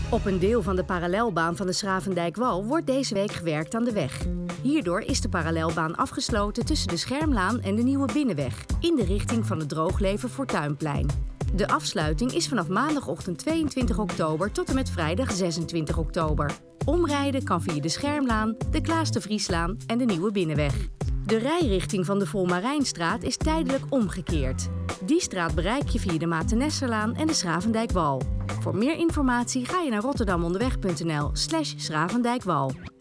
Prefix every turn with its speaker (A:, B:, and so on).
A: Op een deel van de parallelbaan van de Schravendijkwal wordt deze week gewerkt aan de weg. Hierdoor is de parallelbaan afgesloten tussen de Schermlaan en de Nieuwe Binnenweg, in de richting van het Droogleven Fortuinplein. De afsluiting is vanaf maandagochtend 22 oktober tot en met vrijdag 26 oktober. Omrijden kan via de Schermlaan, de Klaas de Vrieslaan en de Nieuwe Binnenweg. De rijrichting van de Volmarijnstraat is tijdelijk omgekeerd. Die straat bereik je via de Matenessерlaan en de Schravendijkwal. Voor meer informatie ga je naar rotterdamonderweg.nl/Schravendijkwal.